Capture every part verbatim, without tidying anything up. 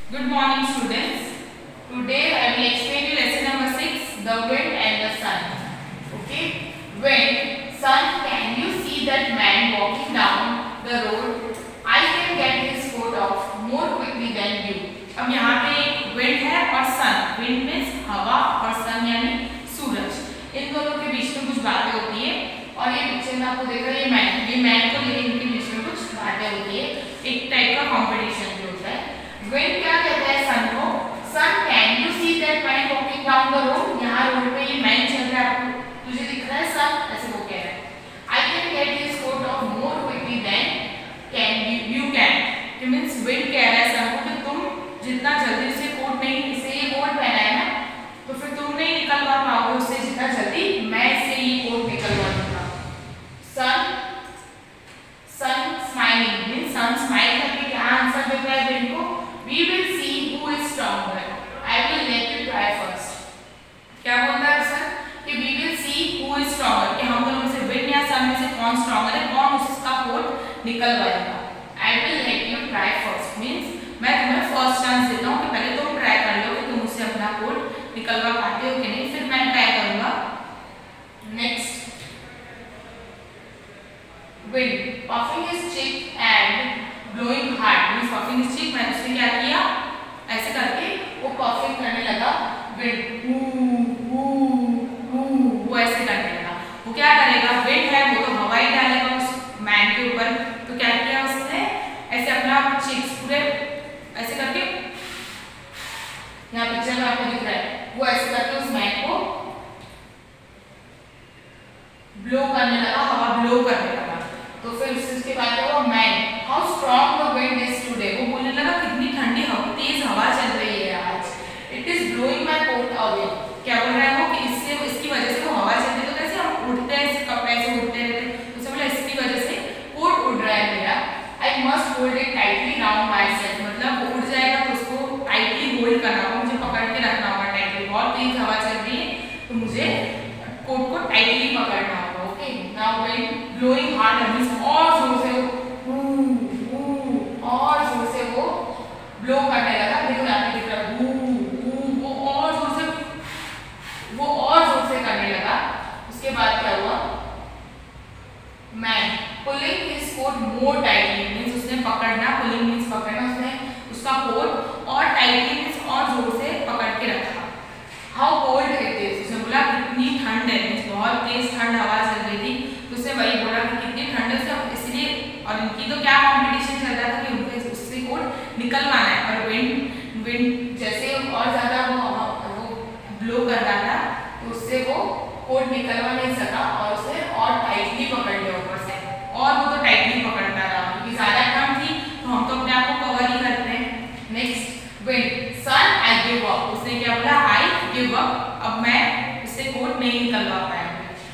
Good morning, students. Today I will explain you lesson number six, the wind and the sun. Okay. Wind, sun, can you see that man walking down the road? I can get his coat off more quickly than you. अब यहाँ पे एक wind है और sun. Wind means हवा और sun यानी सूरज. इन दोनों के बीच में कुछ बातें होती है और ये पिक्चर में आपको देख रहे हैं ये मैन ये मैन को लेकर इनके बीच में कुछ बातें होती है. एक टाइप का कंपटीशन भी होता है. Wind क्या कहता है सन को? Sun, can you see that man walking down the road? यहाँ रोड पे ये मैन चल रहा है, आपको तुझे दिख रहा है सन? ऐसे वो कह रहा है. I can get his coat off more quickly than can you you can. It means wind कह रहा है सन को कि तुम जितना जल्दी से कोट नहीं इसे ये कोट पहना है ना, तो फिर तुम नहीं निकलवा पाओगे उससे जितना जल्दी मैं इससे ये कोट निकलवा दूंगा. Sun, sun smiling means sun smile करके क्या आंसर देता है wind को? We will see who is stronger. I will let you try first. क्या बोलता है सर कि we will see who is stronger कि हम दोनों में से wind या sun में से कौन stronger है, कौन उसका कोट निकलवाएगा. I will let you try first means मैं तुम्हें first chance देता हूँ कि पहले तुम try कर लो कि तुम उससे अपना कोट निकलवा पाते हो कि नहीं, फिर मैं try करूँगा. Next, wind puffing his cheek and blowing hard means puffing his cheek. मैंने उसने क्या किया ऐसे करके वो puffing करने लगा. wind वो ऐसे करने लगा. वो क्या करेगा? wind है वो तो हवा ही डालेगा उस मैन के ऊपर. तो क्या किया उसने ऐसे अपना cheeks पूरे ऐसे करके यहाँ पिक्चर में आपको दिख रहा है वो ऐसे करके उस मैन को ब्लो करने लगा, हवा ब्लो करने लगा. तो फिर उसके बाद क्या हुआ? Man how strong the wind is today. वो बोलने लगा कितनी ठंडी हवा तेज हवा चल रही है आज. It is blowing my coat away. क्या बोल रहा है वो कि इससे इसकी वजह से वो हवा चलती है. तो कैसे हम उड़ते हैं ऐसे कपड़े से उड़ते रहते हैं, उससे बोला इसकी वजह से कोट उड़ रहा है मेरा. I must hold it tightly round myself. मतलब वो उड़ जाएगा तो उसको टाइटली होल्ड करना होगा, मुझे पकड़ के रखना होगा टाइटली. बहुत तेज हवा चल रही है तो मुझे कोट को टाइटली पकड़ना होगा. Okay. Now when blowing hard means और जोर से और जोर से वो ब्लो करने लगा. देखो यहाँ पे दिख रहा है वो और जोर से वो और जोर से करने लगा. उसके बाद क्या हुआ? Man pulling his coat more tightly means उसने पकड़ना. पुलिंग मींस पकड़ना. उसने उसका कोट और टाइटली मींस और जोर से पकड़ के रखा. How cold it is. उसने बोला कितनी ठंड है मींस बहुत तेज ठंड हवा चल रही थी. तो उसने वही बोला कि कितनी ठंड है उसने इसलिए. और इनकी तो क्या कॉम्पिटिशन चल रहा था कि उनको उससे कोट निकलवाना है. और विंड विंड जैसे और ज्यादा वो वो ब्लो कर रहा था तो उससे वो कोट निकलवा नहीं सका और उसने और टाइटली पकड़ लिया ऊपर से. और वो तो टाइटली पकड़ता रहा क्योंकि ज्यादा ठंड थी तो हम तो अपने आप को कवर ही करते हैं. Next, wind sun I give up. उसने क्या बोला? I give up. अब मैं उससे कोट नहीं निकलवा पाया.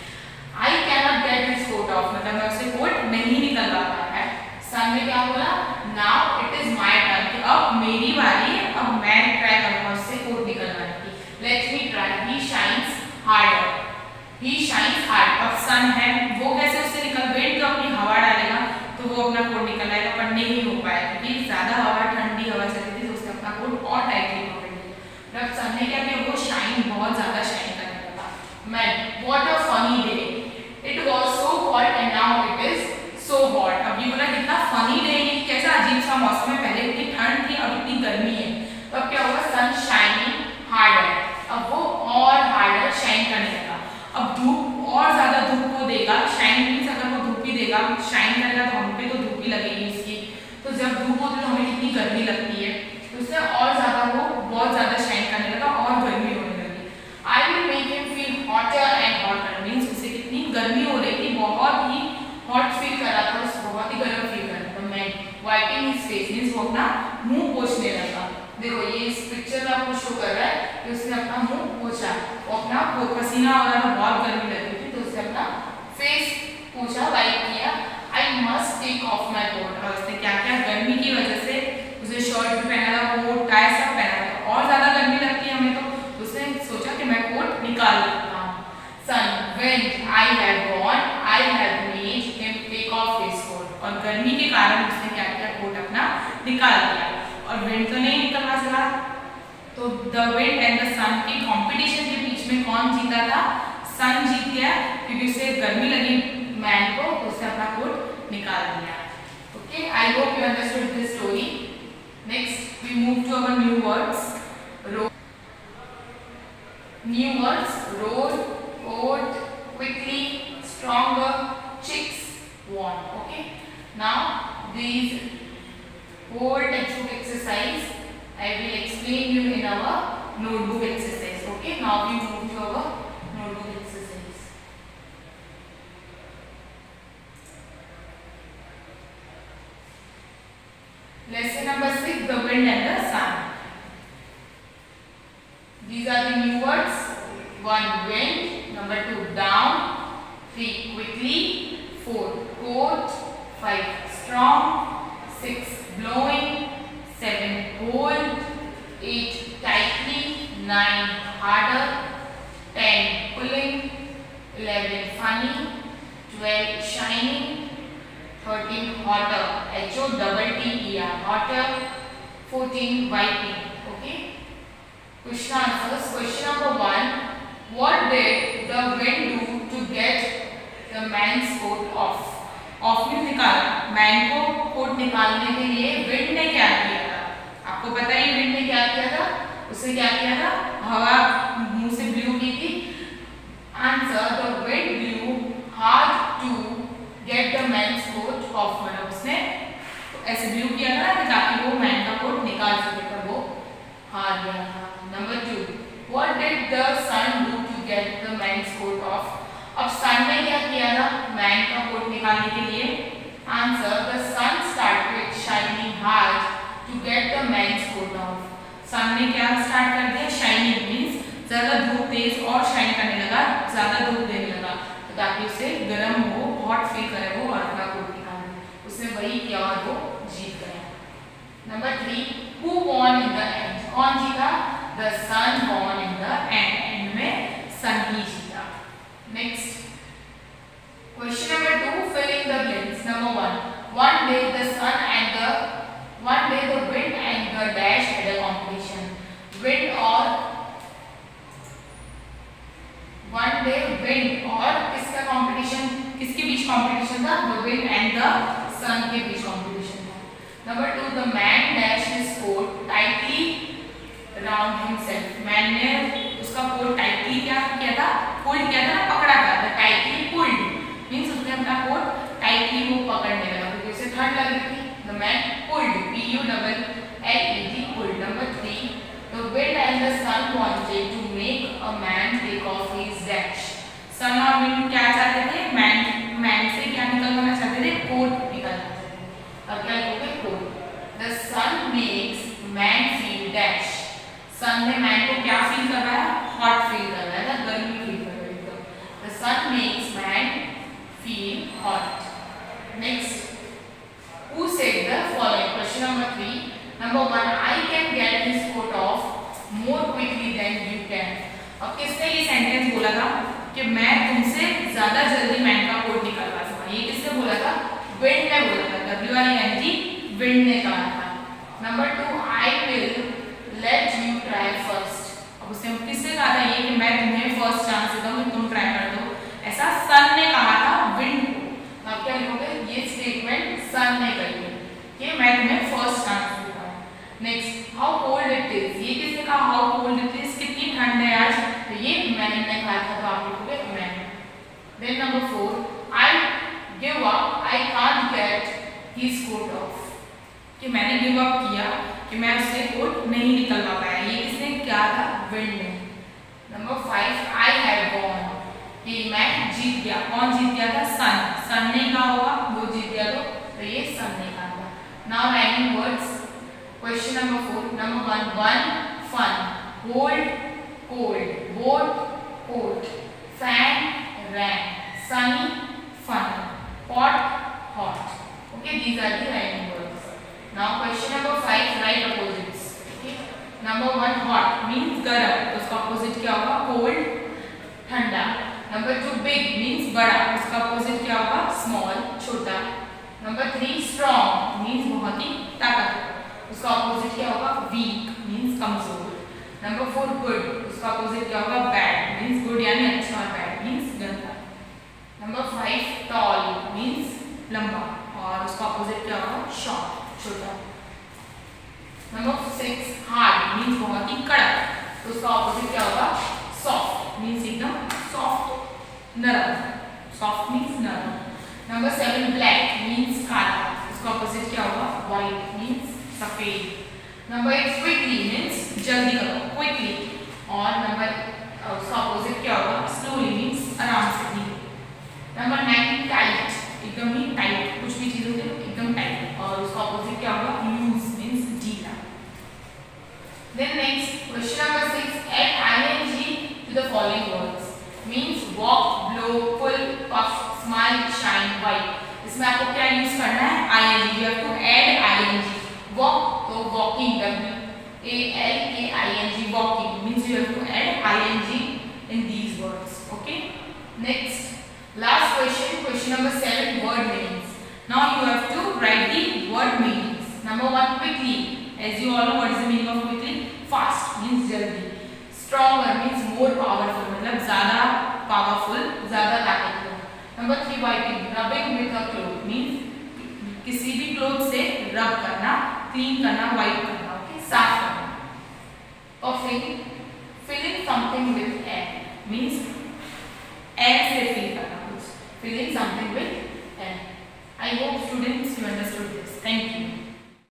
I can not get his coat off. मतलब मैं उससे कोट नहीं निकलवा पाया. सन ने क्या बोला? Now it is my turn. अब मेरी बारी है, अब मैं ट्राई करूंगा उससे कोट निकलवाने की. Let me try. He shines harder. He shines hard. अब सन है वो कैसे उससे निकल. विंड तो अपनी हवा डालेगा तो वो अपना कोट निकल आएगा पर नहीं हो पाया क्योंकि ज्यादा हवा ठंडी हवा चल रही थी तो उसने अपना कोट और टाइटली पकड़ लिया. अब सन ने क्या किया? वो शाइन बहुत ज्यादा शाइन करने लगा. Man what a funny day. It was so hot and now it is so hot. अब ये बोला कितना फनी डे है, कैसा अजीब सा मौसम है. पहले इतनी ठंड थी अब इतनी गर्मी है. तो अब क्या होगा? Sun shining harder. अब वो और हार्डर शाइन करने लगा. अब धूप और ज्यादा धूप को देगा. शाइन मींस अगर वो धूप ही देगा शाइन करेगा तो हम पे तो धूप ही लगेगी उसकी. तो जब धूप होती है तो हमें कितनी गर्मी लगती है. तो उससे और ज्यादा वो बहुत ज्यादा शाइन करने लगा और गर्मी होने लगी. I will make him feel hotter and hotter means उसे कितनी गर्मी हो रही थी, बहुत ही हॉट फील कर रहा था, बहुत ही गर्म फील कर रहा था. मैं वाइपिंग हिज फेस मींस वो अपना मुंह पोंछने लगा. देखो ये इस पिक्चर में आपको शो कर रहा है कि उसने अपना मुंह पोंछा. वो अपना पसीना हो रहा था, बहुत गर्मी लग रही थी तो उसने अपना फेस पोंछा, वाइप किया. I must take off my coat. और उसने क्या किया? गर्मी की वजह से उसने शर्ट भी पहना था, कोट टाई सब पहना था और ज्यादा गर्मी लगती है हमें तो उसने सोचा कि मैं कोट निकाल लेता हूँ. Sun wind I have won I have made him take off his coat. और गर्मी के कारण उसने क्या किया? कोट अपना निकाल दिया. और विंड तो नहीं निकल रहा चला, तो the wind and the sun के कंपटीशन के बीच में कौन जीता था? सन जीत गया, क्योंकि उसे गर्मी लगी मैन को, तो उसने अपना कोट निकाल दिया। Okay, I hope you understood this story. Next we move to our new words. New words: road, coat, quickly, stronger, chicks, won. Okay. Now these whole textbook exercise I will explain you in our notebook exercise. Okay. Now we move to our notebook exercise. Lesson number six: the wind and the sun. These are the new words. One, wind. Number two, down. Three, quickly. Four, coat. Five, strong. Six, blowing. Seven, cold. Eight, tightly. Nine, harder. Ten, pulling. Eleven, funny. Twelve, shining. Thirteen, hotter. H O double T E R, hotter. Fourteen, wiping. Okay. Question answers. Question number one: what did the wind do to get the man's coat off? Off means निकाला। Man को coat निकालने के लिए wind ने क्या किया था? आपको पता ही विंड ने क्या किया था? उसने क्या किया था? हवा मुंह से ब्लू की थी। Answer: the wind blew hard to get the man's coat off. मतलब उसने ऐसे ब्लू किया था ताकि वो मैन का कोट निकाल सके, पर वो हार गया था। Number two, what did the sun do to get the man's coat off? अब सन ने क्या किया था मैन का कोट निकालने के लिए? Answer: the sun started shining hard to get the man's coat off. सन ने क्या स्टार्ट कर दिया? शाइनिंग मीन्स ज्यादा धूप तेज और शाइन करने लगा, ज्यादा धूप देने लगा, तो ताकि उसे गर्म हो, हॉट फील करे वो और अपना कोट निकाले। उसने वही किया और वो जीत गया। Number three, who won in the end? कौन जीता? The sun won in the end. End में sun ही जीता। Next, question number two, fill in the blanks. Number one, one day the sun and the one day the wind and the dash had a competition. Wind और one day wind और किसका competition? किसके बीच competition था? The wind and the sun के बीच competition था। Number two, the man dashed his coat tightly around himself. Man ने उसका कोट टाइटली क्या किया था? पुल किया था ना, पकड़ा था। The tightly pulled means उसने अपना कोट टाइटली वो पकड़ने लगा क्योंकि उसे ठंड लग रही थी। The man pulled, P U double L E D, pulled. Number three, the wind and the sun wanted to make a man take off his dash. Sun और wind क्या चाहते थे? मैन मैन से क्या निकलवाना चाहते थे? कोट निकलना चाहते थे। अब क्या लिखोगे? Coat. The sun makes man feel dash. Sun ने मैन को क्या फील करवाया? हॉट फील करवाया था, गर्मी फील करवाई। The sun makes man feel hot. Next, who said the following? Question number three. Number one, I can get his coat off more quickly than you can. अब किसने ये sentence बोला था कि मैं तुमसे ज्यादा जल्दी मैन का कोट निकालवा सकता? ये किसने बोला था? विंड ने बोला था। W I N D, wind ने कहा था। Number two, I will let you try first. अब उसने किससे कहा था ये कि मैं तुम्हें फर्स्ट चांस देता हूँ, तुम ट्राई कर दो? ऐसा सन ने कहा था विंड को। अब क्या लिखोगे? ये स्टेटमेंट सन ने कही है कि मैं तुम्हें फर्स्ट चांस देता हूँ। Next, how cold it is. ये किसने कहा हाउ कोल्ड इट इज? कितनी ठंड है आज? तो ये मैंने ने कहा था, तो आप लिखोगे मैंने। Then number four, I give up, I can't get his coat off. कि मैंने गिव अप किया कि मैं उससे कोट नहीं निकलवा पाया। ये किसने किया था? विंड ने। Number five, I have won, कि मैं जीत गया। कौन जीत गया था? सन। सन ने कहा होगा, वो जीत गया, तो, तो ये सन ने कहा था। Now writing words. Question number four. Number one, one fun, hold cold, boat coat, fan ran, sunny fun, pot hot. Okay, these are the writing words. Now question number five, write opposites. Okay. Number one, hot means गर्म, तो उसका opposite क्या होगा? Cold, ठंडा। Number two, big means बड़ा, उसका opposite क्या होगा? Small, छोटा। Number three, strong means बहुत ही ताकतवर। उसका अपोजिट क्या होगा? वीक मीन्स कमजोर। नंबर फोर गुड, उसका अपोजिट क्या होगा? बैड मीन्स गुड यानी अच्छा और बैड मीन्स गंदा। नंबर फाइव टॉल मीन्स लंबा और उसका अपोजिट क्या होगा? शॉर्ट छोटा। नंबर सिक्स हार्ड मीन्स बहुत ही कड़क, तो उसका अपोजिट क्या होगा? सॉफ्ट मीन्स एकदम सॉफ्ट नरम, सॉफ्ट मीन्स नरम। नंबर सेवन ब्लैक मीन्स काला, उसका अपोजिट क्या होगा? व्हाइट मीन्स सफेद। नंबर एट क्विकली मीन्स जल्दी करो, क्विकली, और नंबर उसका अपोजिट क्या होगा? स्लोली मीन्स आराम से धीरे। नंबर नाइन टाइट, एकदम ही टाइट, कुछ भी चीज होती है एकदम टाइट, और उसका अपोजिट क्या होगा? लूज मीन्स ढीला। Then next question number six add ING to the following words means walk, blow, pull, puff, smile, shine, wait. इसमें आपको क्या यूज करना है? ING, you have to add ING. Walk तो walking, W A L K I N G, walking means you have to add ING in these words. Okay, next last question, question number seven word meanings. Now you have to write the word meanings. Number one, quickly. As you all know, what is the meaning of quickly? Fast means जल्दी. Stronger means more powerful, मतलब ज़्यादा powerful, ज़्यादा ताकतवर. Number three, wiping. Rubbing with a cloth means किसी भी cloth से रब करना, क्लीन करना, वाइप करना, ओके, साफ करना. Puffing, filling something with air means air से